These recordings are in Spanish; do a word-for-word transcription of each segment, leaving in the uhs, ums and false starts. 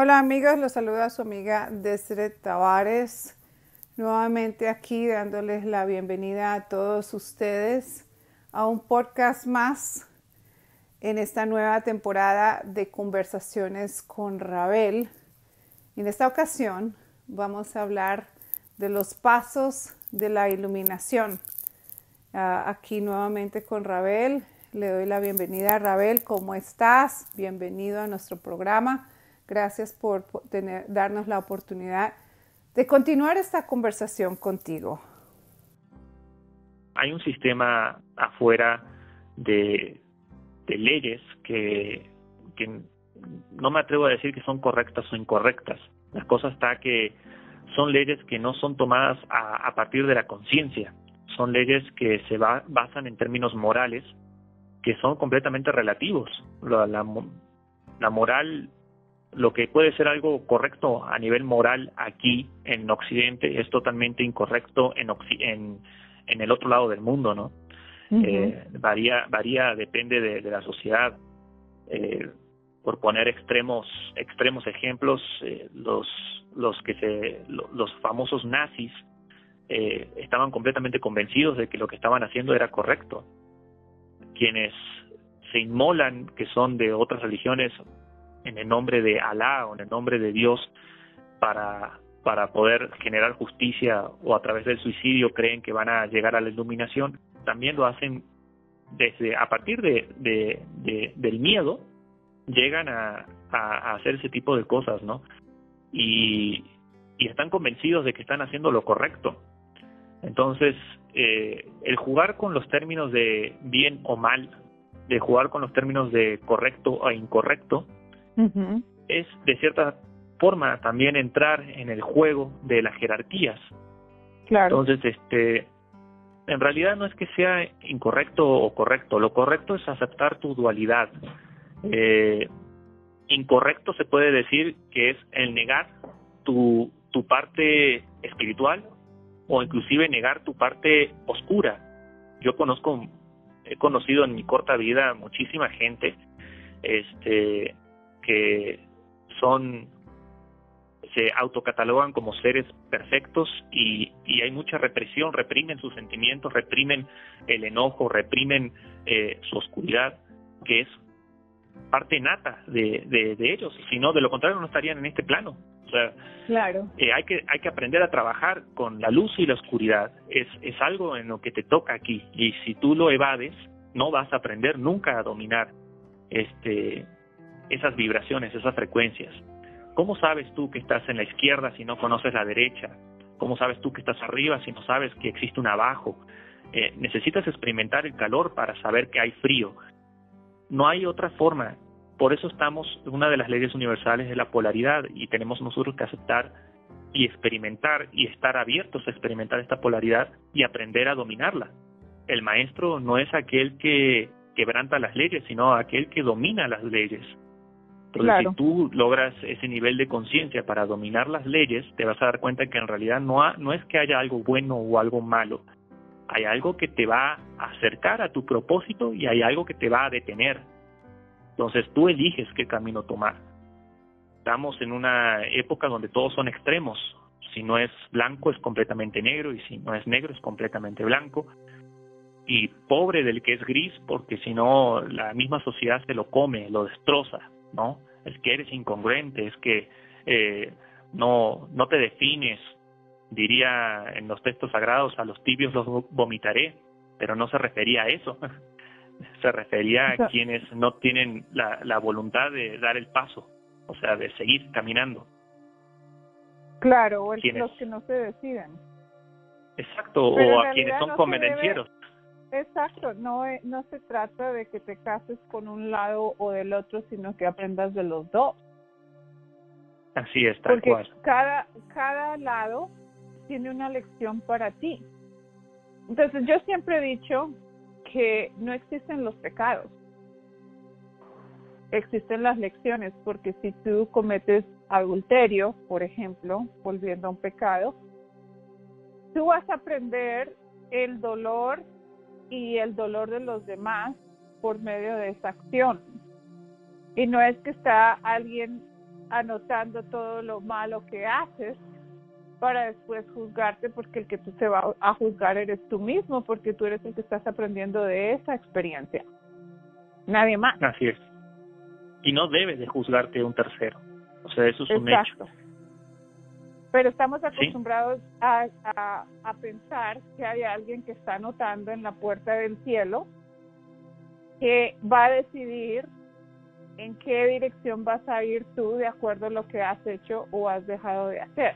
Hola amigos, los saluda su amiga Desiree Tavares, nuevamente aquí dándoles la bienvenida a todos ustedes a un podcast más en esta nueva temporada de Conversaciones con Rabel. En esta ocasión vamos a hablar de los pasos de la iluminación. Uh, aquí nuevamente con Rabel, le doy la bienvenida a Rabel. ¿Cómo estás? Bienvenido a nuestro programa. Gracias por tener, darnos la oportunidad de continuar esta conversación contigo. Hay un sistema afuera de, de leyes que, que no me atrevo a decir que son correctas o incorrectas. La cosa está que son leyes que no son tomadas a, a partir de la conciencia. Son leyes que se va, basan en términos morales que son completamente relativos. La, la, la moral... Lo que puede ser algo correcto a nivel moral aquí en Occidente es totalmente incorrecto en en, en el otro lado del mundo, ¿no? Uh-huh. Eh, varía, varía, depende de, de la sociedad. Eh, por poner extremos, extremos ejemplos, eh, los, los que se, los famosos nazis eh, estaban completamente convencidos de que lo que estaban haciendo era correcto. Quienes se inmolan, que son de otras religiones, en el nombre de Alá o en el nombre de Dios para, para poder generar justicia o a través del suicidio creen que van a llegar a la iluminación, también lo hacen desde a partir de, de, de del miedo, llegan a, a, a hacer ese tipo de cosas, ¿no? Y, y están convencidos de que están haciendo lo correcto. Entonces, eh, el jugar con los términos de bien o mal, de jugar con los términos de correcto o incorrecto, Uh-huh. es de cierta forma también entrar en el juego de las jerarquías. Claro. Entonces, este, en realidad no es que sea incorrecto o correcto. Lo correcto es aceptar tu dualidad. Eh, incorrecto se puede decir que es el negar tu, tu parte espiritual o inclusive negar tu parte oscura. Yo conozco, he conocido en mi corta vida muchísima gente, este, que son se autocatalogan como seres perfectos y, y hay mucha represión, reprimen sus sentimientos, reprimen el enojo, reprimen eh, su oscuridad, que es parte nata de, de, de ellos, si no, de lo contrario no estarían en este plano. O sea, claro. eh, hay que hay que aprender a trabajar con la luz y la oscuridad, es, es algo en lo que te toca aquí, y si tú lo evades, no vas a aprender nunca a dominar este esas vibraciones, esas frecuencias. ¿Cómo sabes tú que estás en la izquierda si no conoces la derecha? ¿Cómo sabes tú que estás arriba si no sabes que existe un abajo? Eh, necesitas experimentar el calor para saber que hay frío. No hay otra forma. Por eso estamos, una de las leyes universales es la polaridad, y tenemos nosotros que aceptar y experimentar y estar abiertos a experimentar esta polaridad y aprender a dominarla. El maestro no es aquel que quebranta las leyes, sino aquel que domina las leyes. Entonces, claro, si tú logras ese nivel de conciencia para dominar las leyes, te vas a dar cuenta que en realidad no, ha, no es que haya algo bueno o algo malo. Hay algo que te va a acercar a tu propósito y hay algo que te va a detener. Entonces, tú eliges qué camino tomar. Estamos en una época donde todos son extremos. Si no es blanco, es completamente negro, y si no es negro, es completamente blanco. Y pobre del que es gris, porque si no, la misma sociedad se lo come, lo destroza, ¿no? Es que eres incongruente, es que eh, no, no te defines. Diría en los textos sagrados, a los tibios los vomitaré, pero no se refería a eso. Se refería a quienes no tienen la, la voluntad de dar el paso, o sea, de seguir caminando. Claro, o el, los que no se deciden. Exacto, pero o a quienes son no convenencieros. Exacto, no, no se trata de que te cases con un lado o del otro, sino que aprendas de los dos. Así es, tal Porque cual. cada, cada lado tiene una lección para ti. Entonces, yo siempre he dicho que no existen los pecados, existen las lecciones, porque si tú cometes adulterio, por ejemplo, volviendo a un pecado, tú vas a aprender el dolor y el dolor de los demás por medio de esa acción. Y no es que está alguien anotando todo lo malo que haces para después juzgarte, porque el que tú te vas a juzgar eres tú mismo, porque tú eres el que estás aprendiendo de esa experiencia. Nadie más. Así es. Y no debes de juzgarte un tercero. O sea, eso es un Exacto. hecho. Pero estamos acostumbrados ¿Sí? a, a, a pensar que hay alguien que está anotando en la puerta del cielo, que va a decidir en qué dirección vas a ir tú de acuerdo a lo que has hecho o has dejado de hacer.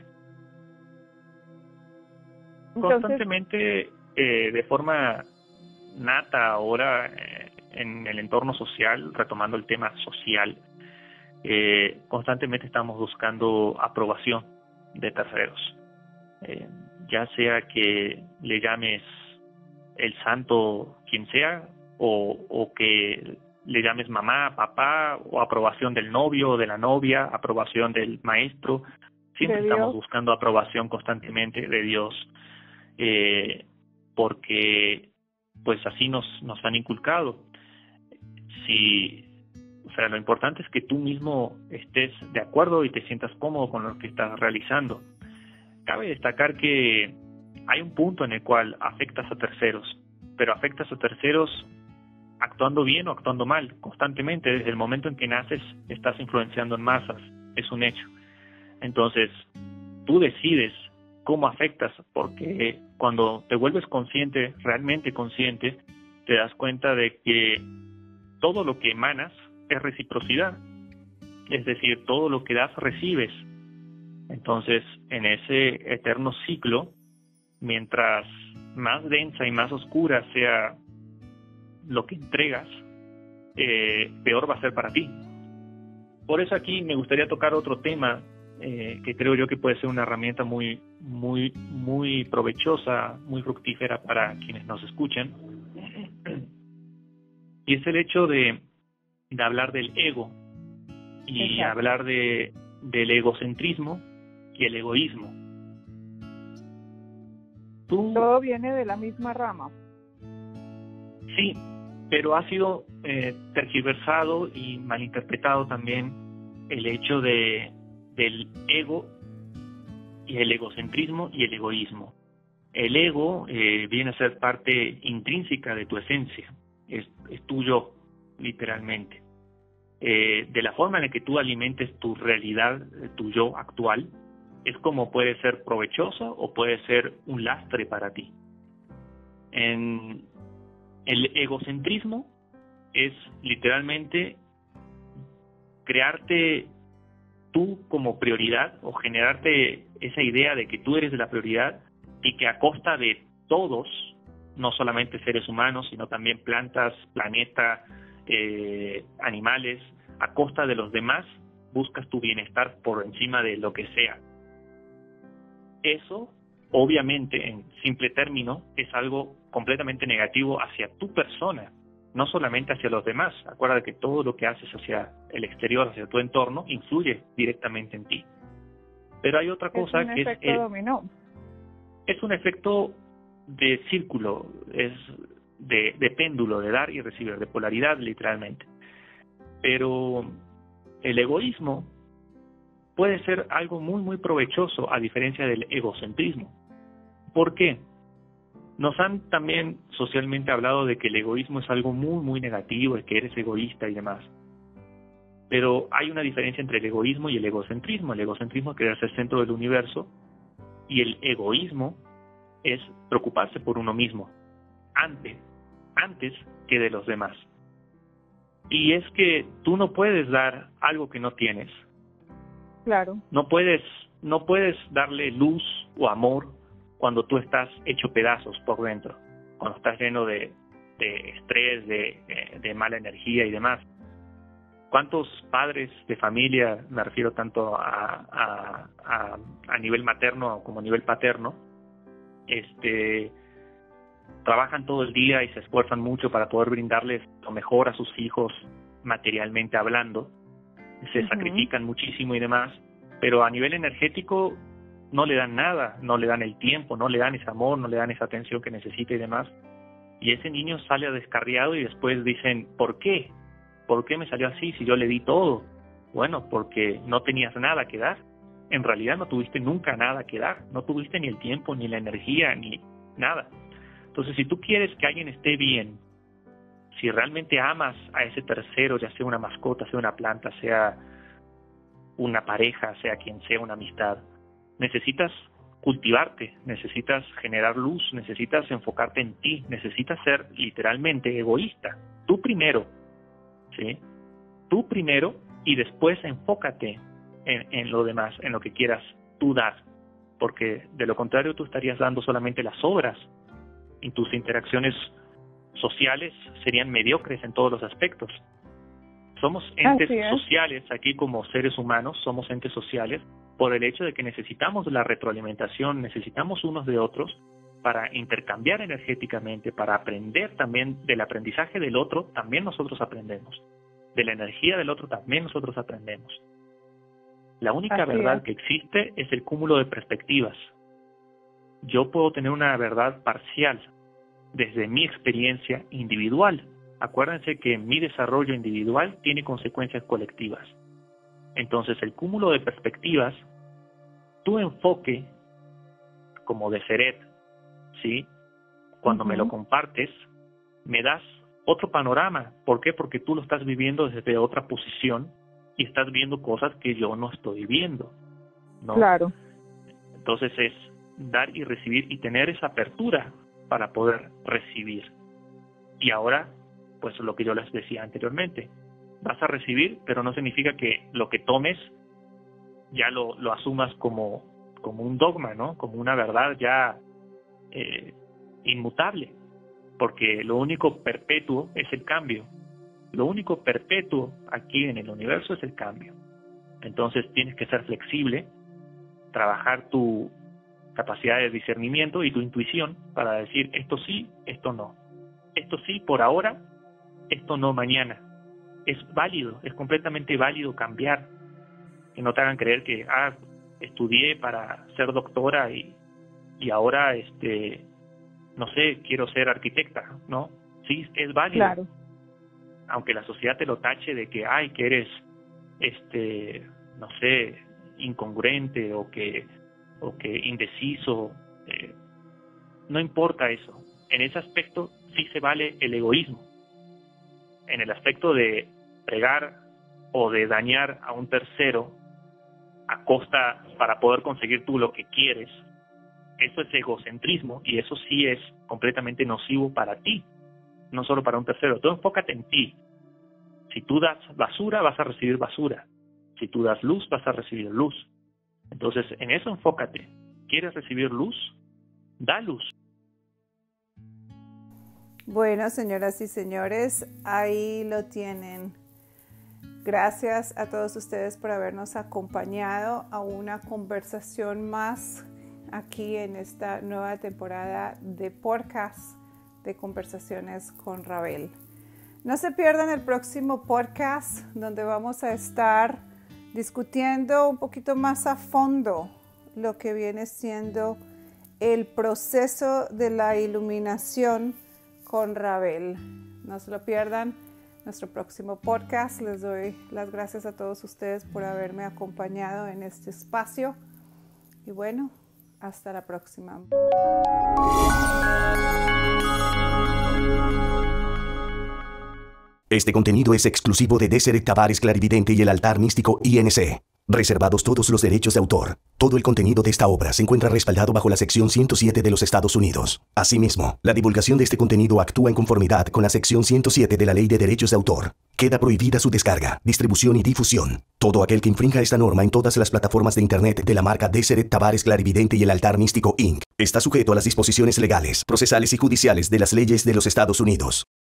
Entonces, constantemente, eh, de forma nata ahora, eh, en el entorno social, retomando el tema social, eh, constantemente estamos buscando aprobación de terceros. Eh, ya sea que le llames el santo quien sea, o, o que le llames mamá, papá, o aprobación del novio o de la novia, aprobación del maestro. Siempre estamos buscando aprobación constantemente de Dios, eh, porque pues así nos, nos han inculcado. Si, o sea, lo importante es que tú mismo estés de acuerdo y te sientas cómodo con lo que estás realizando. Cabe destacar que hay un punto en el cual afectas a terceros, pero afectas a terceros actuando bien o actuando mal, constantemente. Desde el momento en que naces estás influenciando en masas, es un hecho. Entonces, tú decides cómo afectas, porque cuando te vuelves consciente, realmente consciente, te das cuenta de que todo lo que emanas es reciprocidad, es decir, todo lo que das recibes. Entonces, en ese eterno ciclo, mientras más densa y más oscura sea lo que entregas, eh, peor va a ser para ti. Por eso aquí me gustaría tocar otro tema eh, que creo yo que puede ser una herramienta muy, muy, muy provechosa, muy fructífera para quienes nos escuchan, y es el hecho de, de hablar del ego y Exacto. hablar de del egocentrismo y el egoísmo. Tú, Todo viene de la misma rama. Sí, pero ha sido eh, tergiversado y malinterpretado también el hecho de del ego y el egocentrismo y el egoísmo. El ego eh, viene a ser parte intrínseca de tu esencia, es, es tuyo literalmente. Eh, de la forma en la que tú alimentes tu realidad, tu yo actual, es como puede ser provechoso o puede ser un lastre para ti. En el egocentrismo es literalmente crearte tú como prioridad o generarte esa idea de que tú eres la prioridad y que a costa de todos, no solamente seres humanos, sino también plantas, planeta, eh, animales, a costa de los demás, buscas tu bienestar por encima de lo que sea. Eso, obviamente, en simple término, es algo completamente negativo hacia tu persona, no solamente hacia los demás. Acuérdate que todo lo que haces hacia el exterior, hacia tu entorno, influye directamente en ti. Pero hay otra cosa que es... Es un efecto dominó. Es un efecto de círculo, es de, de péndulo, de dar y recibir, de polaridad literalmente. Pero el egoísmo puede ser algo muy muy provechoso a diferencia del egocentrismo. ¿Por qué? Nos han también socialmente hablado de que el egoísmo es algo muy muy negativo, de que eres egoísta y demás. Pero hay una diferencia entre el egoísmo y el egocentrismo. El egocentrismo es querer ser centro del universo y el egoísmo es preocuparse por uno mismo antes, antes que de los demás. Y es que tú no puedes dar algo que no tienes. Claro. No puedes, no puedes darle luz o amor cuando tú estás hecho pedazos por dentro, cuando estás lleno de, de estrés, de, de, de mala energía y demás. ¿Cuántos padres de familia, me refiero tanto a, a, a, a nivel materno como a nivel paterno, este, trabajan todo el día y se esfuerzan mucho para poder brindarles lo mejor a sus hijos materialmente hablando, se uh-huh. sacrifican muchísimo y demás, pero a nivel energético no le dan nada, no le dan el tiempo, no le dan ese amor, no le dan esa atención que necesita y demás, y ese niño sale descarriado y después dicen, ¿por qué? ¿Por qué me salió así si yo le di todo? Bueno, porque no tenías nada que dar. En realidad no tuviste nunca nada que dar. No tuviste ni el tiempo, ni la energía, ni nada. Entonces, si tú quieres que alguien esté bien, si realmente amas a ese tercero, ya sea una mascota, sea una planta, sea una pareja, sea quien sea, una amistad, necesitas cultivarte, necesitas generar luz, necesitas enfocarte en ti, necesitas ser literalmente egoísta. Tú primero, ¿sí? Tú primero y después enfócate en, en lo demás, en lo que quieras tú dar, porque de lo contrario tú estarías dando solamente las obras y tus interacciones sociales serían mediocres en todos los aspectos. Somos entes sociales aquí como seres humanos, somos entes sociales por el hecho de que necesitamos la retroalimentación, necesitamos unos de otros para intercambiar energéticamente, para aprender también del aprendizaje del otro, también nosotros aprendemos. De la energía del otro también nosotros aprendemos. La única Así verdad es. que existe es el cúmulo de perspectivas. Yo puedo tener una verdad parcial desde mi experiencia individual. Acuérdense que mi desarrollo individual tiene consecuencias colectivas. Entonces, el cúmulo de perspectivas, tu enfoque como de Seret, ¿sí? Cuando uh-huh. me lo compartes, me das otro panorama. ¿Por qué? Porque tú lo estás viviendo desde otra posición y estás viendo cosas que yo no estoy viendo, ¿no? Claro. Entonces es dar y recibir y tener esa apertura para poder recibir. Y ahora, pues lo que yo les decía anteriormente, vas a recibir, pero no significa que lo que tomes ya lo, lo asumas como, como un dogma, ¿no? Como una verdad ya eh, inmutable, porque lo único perpetuo es el cambio. Lo único perpetuo aquí en el universo es el cambio. Entonces tienes que ser flexible, trabajar tu capacidad de discernimiento y tu intuición para decir esto sí, esto no. Esto sí por ahora, esto no mañana. Es válido, es completamente válido cambiar. Que no te hagan creer que ah, estudié para ser doctora y, y ahora este no sé, quiero ser arquitecta, ¿no? Sí, es válido. Claro. Aunque la sociedad te lo tache de que ay, que eres este, no sé, incongruente o que o que indeciso, eh, no importa eso. En ese aspecto sí se vale el egoísmo. En el aspecto de fregar o de dañar a un tercero a costa para poder conseguir tú lo que quieres, eso es egocentrismo y eso sí es completamente nocivo para ti, no solo para un tercero. Tú enfócate en ti. Si tú das basura, vas a recibir basura. Si tú das luz, vas a recibir luz. Entonces, en eso enfócate. ¿Quieres recibir luz? Da luz. Bueno, señoras y señores, ahí lo tienen. Gracias a todos ustedes por habernos acompañado a una conversación más aquí en esta nueva temporada de podcast de Conversaciones con Rabel. No se pierdan el próximo podcast donde vamos a estar discutiendo un poquito más a fondo lo que viene siendo el proceso de la iluminación con Rabel. No se lo pierdan. Nuestro próximo podcast. Les doy las gracias a todos ustedes por haberme acompañado en este espacio. Y bueno, hasta la próxima. Este contenido es exclusivo de Deseret Tavares Clarividente y el Altar Místico I N C. Reservados todos los derechos de autor. Todo el contenido de esta obra se encuentra respaldado bajo la sección ciento siete de los Estados Unidos. Asimismo, la divulgación de este contenido actúa en conformidad con la sección ciento siete de la Ley de Derechos de Autor. Queda prohibida su descarga, distribución y difusión. Todo aquel que infrinja esta norma en todas las plataformas de Internet de la marca Deseret Tavares Clarividente y el Altar Místico incorporated está sujeto a las disposiciones legales, procesales y judiciales de las leyes de los Estados Unidos.